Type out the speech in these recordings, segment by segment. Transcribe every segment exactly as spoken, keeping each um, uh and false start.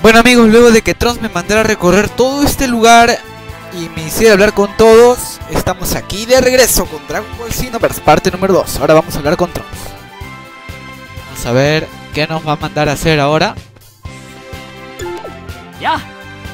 Bueno amigos, luego de que Trunks me mandara a recorrer todo este lugar y me hiciera hablar con todos, estamos aquí de regreso con Dragon Ball Xenoverse parte número dos. Ahora vamos a hablar con Trunks. Vamos a ver qué nos va a mandar a hacer ahora. ¡Ya!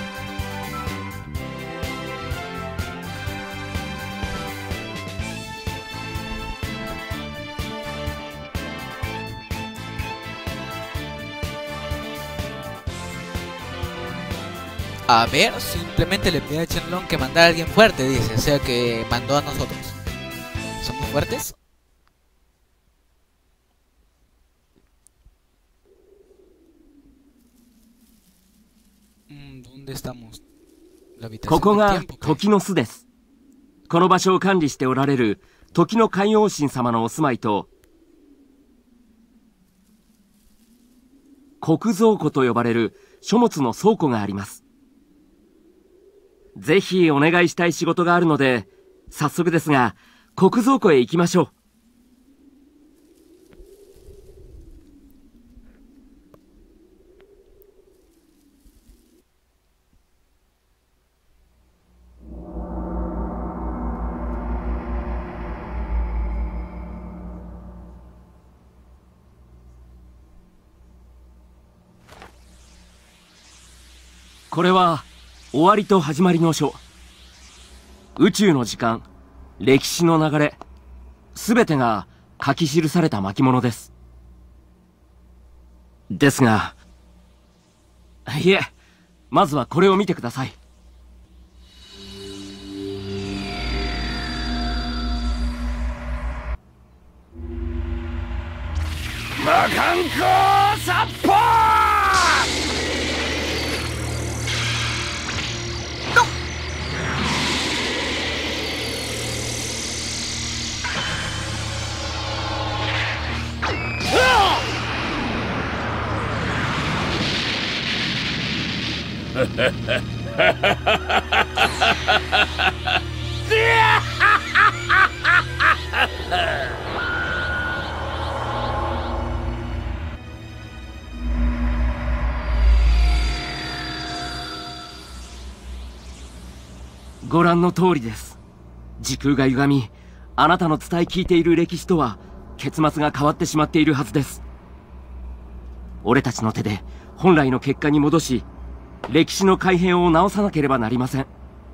A ver, simplemente le pide a Shenlong que mandara a alguien fuerte, dice, o sea que mandó a nosotros. ¿Somos fuertes? Mm, ¿Dónde estamos? La habitación del tiempo. 時の巣です。この場所を管理しておられる時の海王神様のお住まいと、国蔵庫と呼ばれる書物の倉庫があります。ぜひお願いしたい仕事があるので、早速ですが、国蔵庫へ行きましょう。これは終わりと始まりの書。宇宙の時間、歴史の流れ、すべてが書き記された巻物です。ですが、いえ、まずはこれを見てください。魔漢光殺法！ご覧の通りです。時空が歪み、あなたの伝え聞いている歴史とは結末が変わってしまっているはずです。俺たちの手で本来の結果に戻し、歴史の改変を直さなければなりません。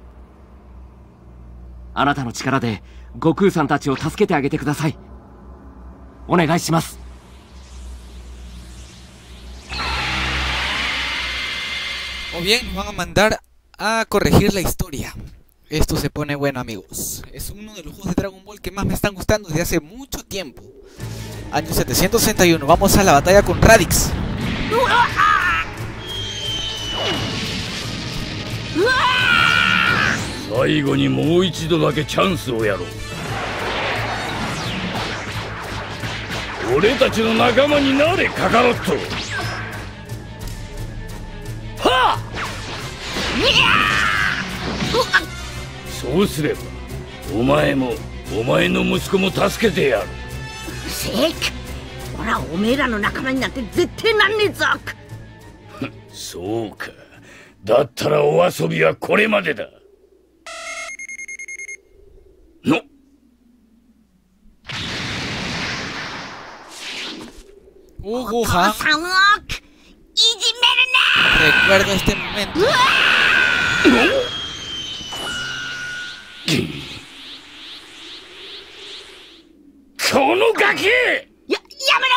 あなたの力で悟空さんたちを助けてあげてください。お願いします。 O bien nos van a mandar a corregir la historia. Esto se pone bueno amigos. Es uno de los juegos de Dragon Ball que más me están gustando desde hace mucho tiempo. Año setecientos sesenta y uno. Vamos a la batalla con Raditz. Oh, Gohan. Recuerdo este momento. ¡Kono gaki! ¡Ya, yamera!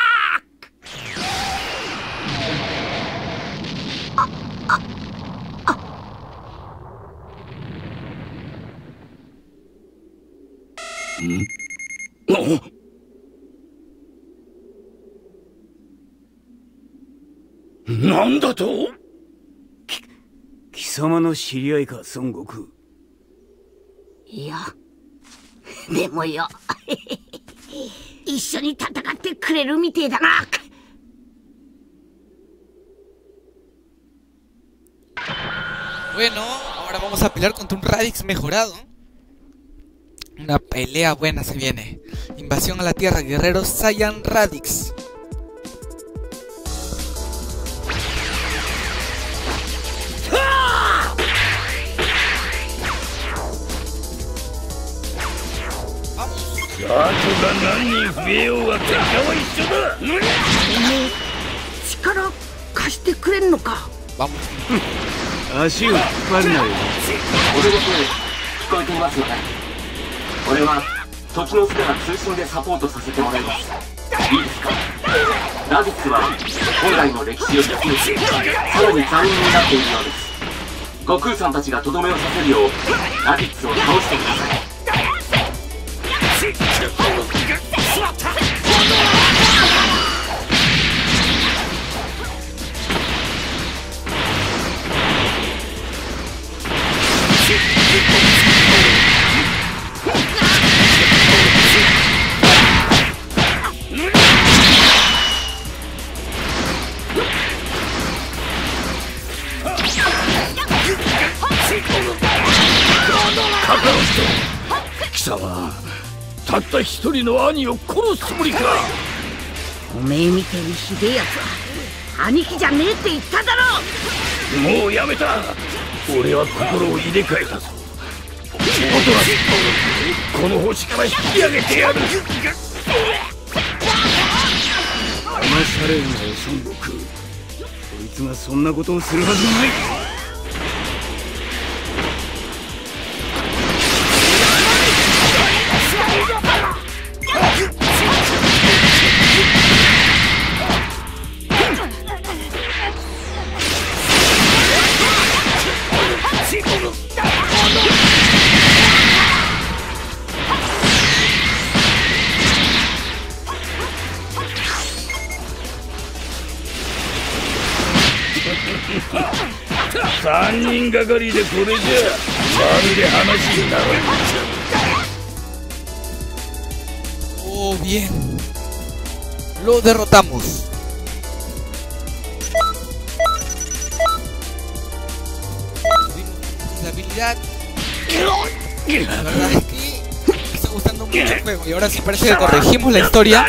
¿Mm? ¡No! なんだと？き、貴様の知り合いか、孫悟空。いや、でもよ、一緒に戦ってくれるみてえだな。Bueno, ahora vamos a pelear contra un Raditz mejorado. Una pelea buena se viene. Invasión a la Tierra, guerreros Saiyan Raditz. 後が何人増えようが結果は一緒だ。 おめえ力貸してくれんのか。 足を引っ張るなよ。 俺の声聞こえていますよね。俺は時の巣から通信でサポートさせてもらいます。いいですか。ラディッツは本来の歴史より強く、さらに残忍になっているようです。悟空さんたちがとどめをさせるようラディッツを倒してください。 カカロット、貴様たった一人の兄を殺すつもりか。 おめえみてえにひでえやつは兄貴じゃねえって言っただろ。 もうやめた。俺は心を入れ替えたぞ。おとなしくこの星から引き上げてやる。騙されるなよ孫悟空。こいつがそんなことをするはずがない。三人がかりでこれじゃまるで話にならない。 Oh, bien. Lo derrotamos. La habilidad. La verdad es que me está gustando mucho el juego. Y ahora sí parece que corregimos la historia.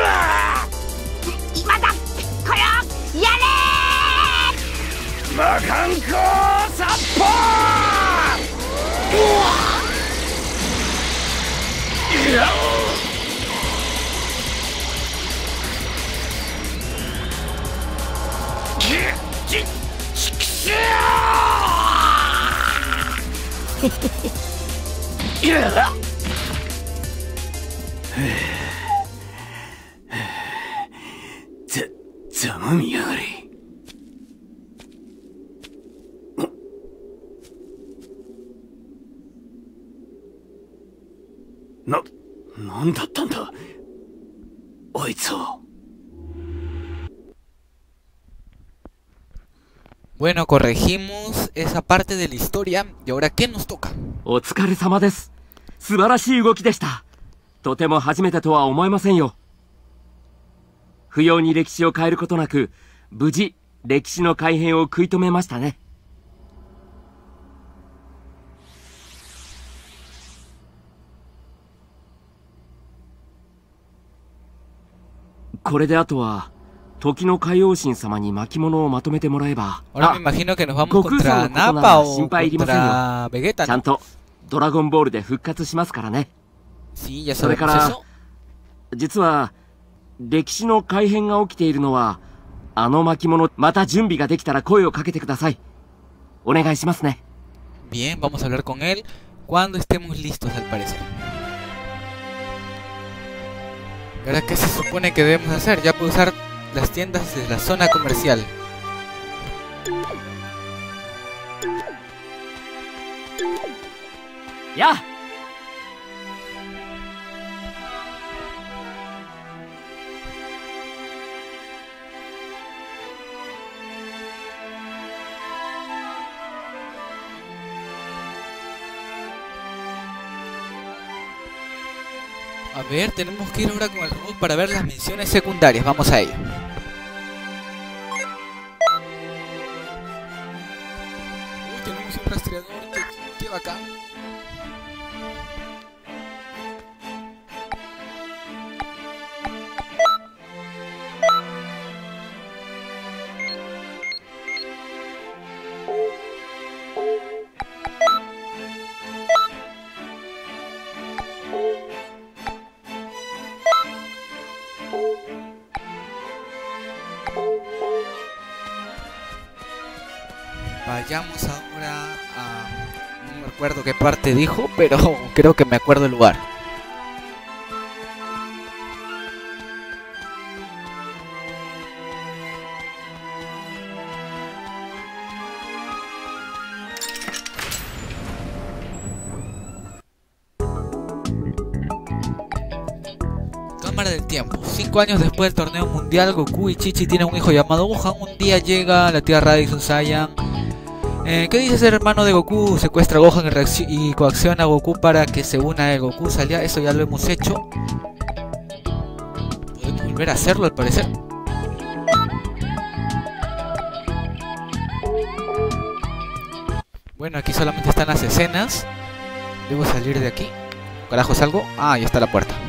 ざ、ざまみやがれ。な、なんだったんだあいつは。 Bueno, corregimos esa parte de la historia. ¿Y ahora qué nos toca? お疲れ様です。素晴らしい動きでした。とても初めてとは思えませんよ。不要に歴史を変えることなく、無事歴史の改変を食い止めましたね。これであとは時の海王神様に巻物をまとめてもらえば。 Ahora me imagino que nos vamos contra Nappa o contra Vegeta, ちゃんとドラゴンボールで復活しますからね。 Sí, ya それか sabemos ら eso. 実は歴史の改変が起きているのはあの巻物、また準備ができたら声をかけてください。お願いしますね。 Bien, vamos a hablar con él cuando estemos listos, al parecer. ¿Y ahora qué se supone que debemos hacer? Ya puedo usar las tiendas de la zona comercial. ¡Ya! A ver, tenemos que ir ahora con el robot para ver las misiones secundarias. Vamos a ello. Uy, tenemos un rastreador. Qué, qué bacán. Vayamos ahora a... No me acuerdo qué parte dijo, pero creo que me acuerdo el lugar. Cámara del tiempo. Cinco años después del torneo mundial, Goku y Chi-Chi tienen un hijo llamado Gohan. Un día llega a la Tierra Raditz Saiyan. Eh, ¿Qué dice ser hermano de Goku? Secuestra a Gohan y, y coacciona a Goku para que se una a él. Goku salía, eso ya lo hemos hecho. Podemos volver a hacerlo al parecer. Bueno, aquí solamente están las escenas. Debo salir de aquí. ¿Carajo salgo? Ah, ya está la puerta.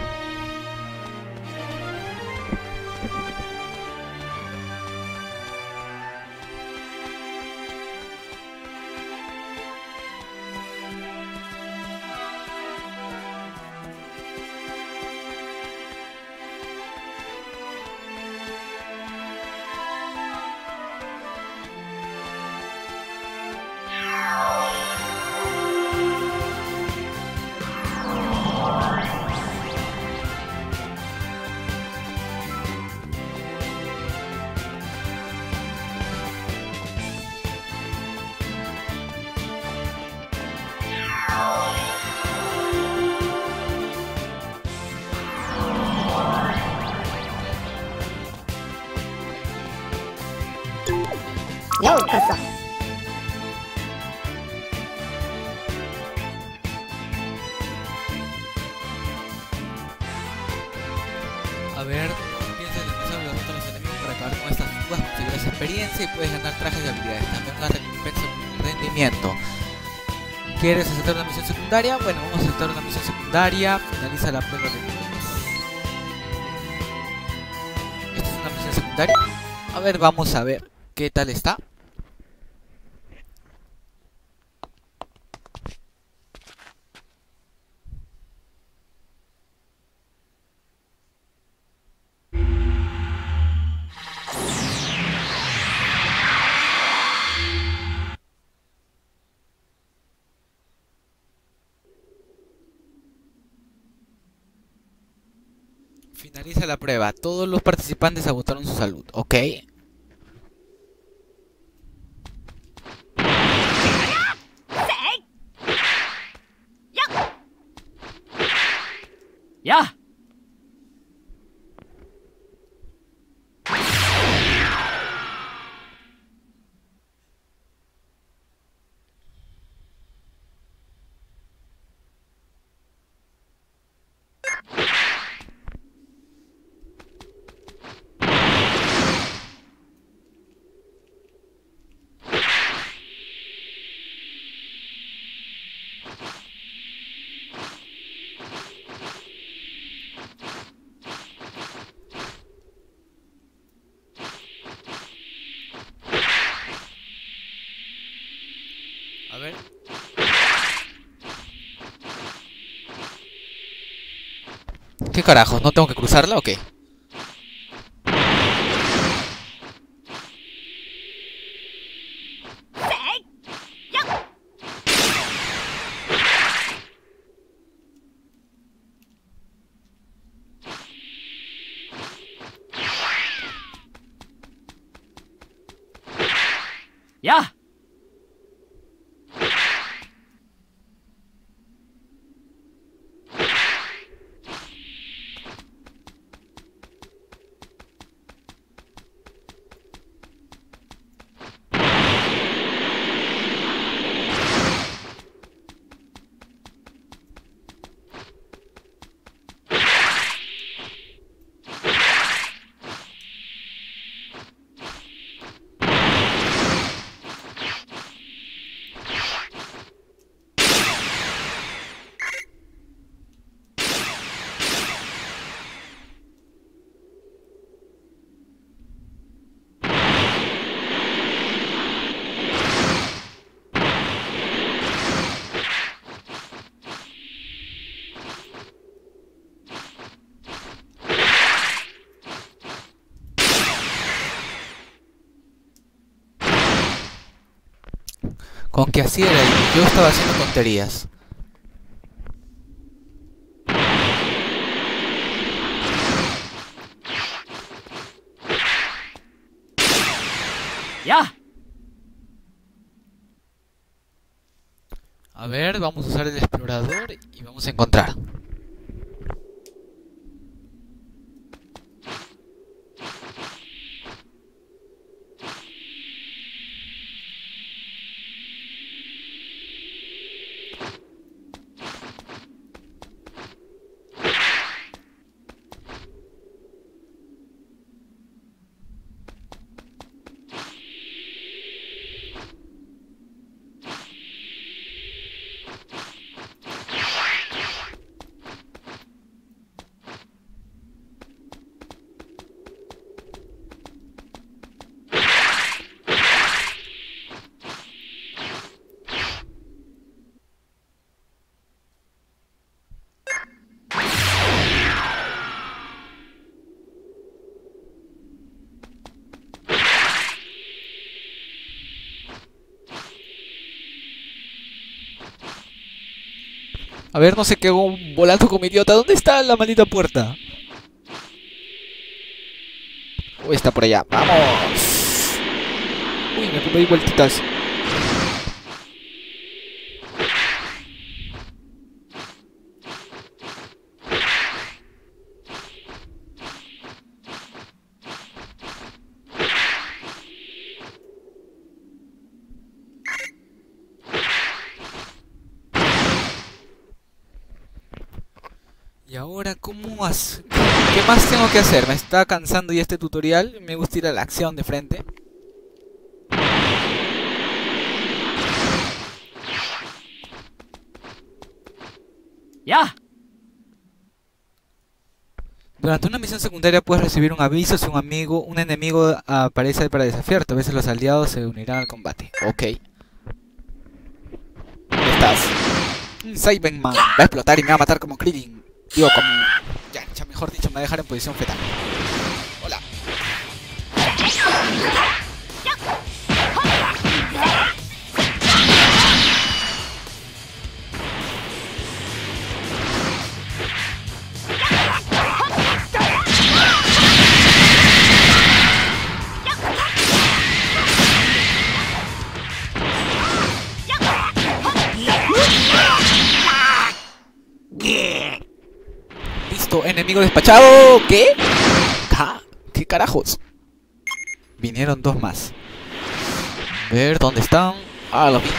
A ver, no pienses demasiado y derrota a los enemigos para acabar con estas fugas, conseguirás experiencia y puedes ganar trajes y habilidades. También una recompensa por rendimiento. ¿Quieres aceptar una misión secundaria? Bueno, vamos a aceptar una misión secundaria. Finaliza la prueba de grupos. Esta es una misión secundaria. A ver, vamos a ver qué tal está. Finaliza la prueba. Todos los participantes agotaron su salud. Ok. ¡Ya! A ver. ¿Qué carajos? ¿No tengo que cruzarla o qué? ¡Ya! Con que así era y yo estaba haciendo tonterías. ¡Ya! A ver, vamos a usar el explorador y vamos a encontrar. A ver, no sé qué hago volando como idiota. ¿Dónde está la maldita puerta? Uy, está por allá. ¡Vamos! Uy, me doy vueltitas. Y ahora, ¿cómo hace? ¿Qué más tengo que hacer? Me está cansando ya este tutorial. Me gusta ir a la acción de frente. ¡Ya! Durante una misión secundaria puedes recibir un aviso si un amigo, un enemigo aparece para desafiarte. A veces los aliados se unirán al combate. Ok. ¿Dónde estás? Un Cyberman va a explotar y me va a matar como Krillin. Digo, como... Ya, ya, mejor dicho, me va a dejar en posición fetal. Hola. Listo, enemigo despachado. ¿Qué? ¿Ca? ¿Qué carajos? Vinieron dos más. A ver, ¿dónde están? Ah, los vi.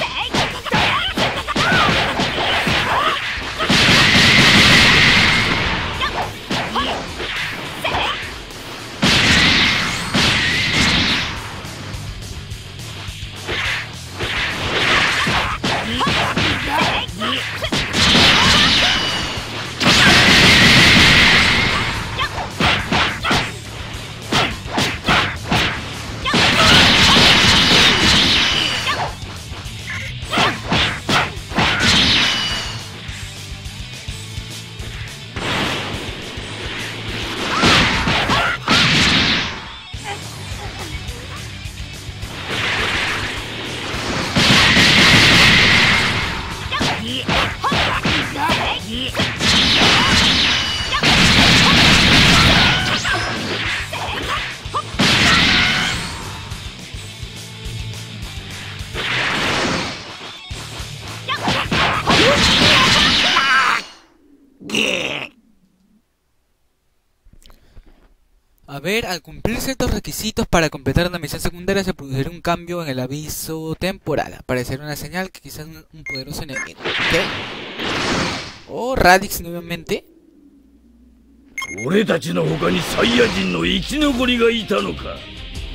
A ver, al cumplir ciertos requisitos para completar una misión secundaria se producirá un cambio en el aviso temporal. Aparecerá una señal que quizás un, un poderoso enemigo. ¿Ok? Oh, Radix nuevamente. 俺たちの他にサイヤ人の生き残りがいたのか。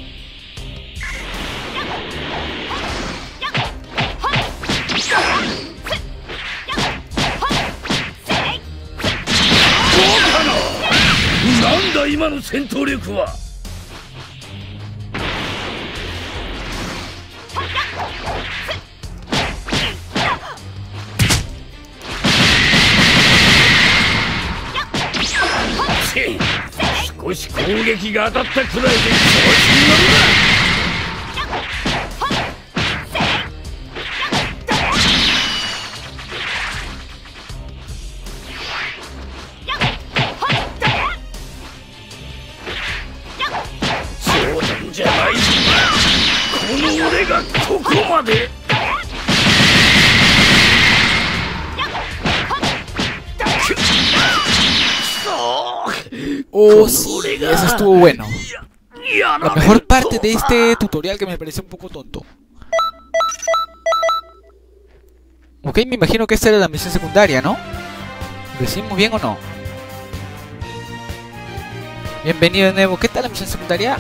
なんだ今の戦闘力は。少し攻撃が当たったくらいで調子に乗るな。 じゃない。この俺がここまで。 Oh, sí, eso estuvo bueno. La mejor parte de este tutorial que me pareció un poco tonto. Ok, me imagino que esta era la misión secundaria, ¿no? ¿Lo hicimos bien o no? Bienvenido de nuevo. ¿Qué tal la misión secundaria?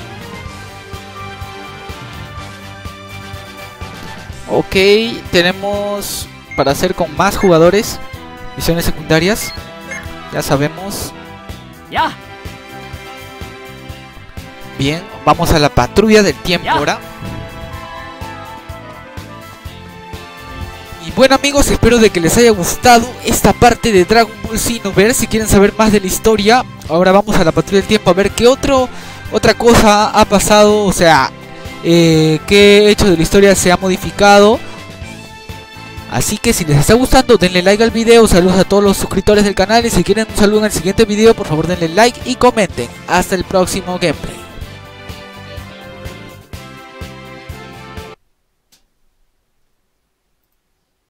Ok, tenemos para hacer con más jugadores misiones secundarias. Ya sabemos. Ya. Bien, vamos a la patrulla del tiempo Ya. ahora. Y bueno amigos, espero de que les haya gustado esta parte de Dragon Ball Xenoverse. Si quieren saber más de la historia, ahora vamos a la patrulla del tiempo a ver qué otro, otra cosa ha pasado. O sea, eh, qué hecho de la historia se ha modificado. Así que si les está gustando, denle like al video. Saludos a todos los suscriptores del canal. Y si quieren un saludo en el siguiente video, por favor denle like y comenten. Hasta el próximo gameplay.